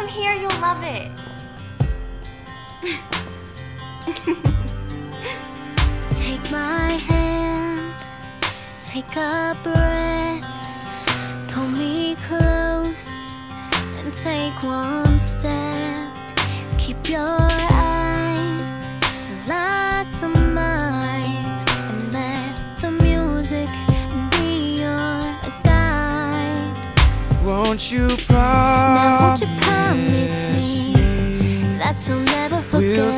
here, you'll love it. Take my hand, take a breath, pull me close and take one step. Keep your eyes locked on mine and let the music be your guide. Won't you Now won't promise you promise me that you'll never forget?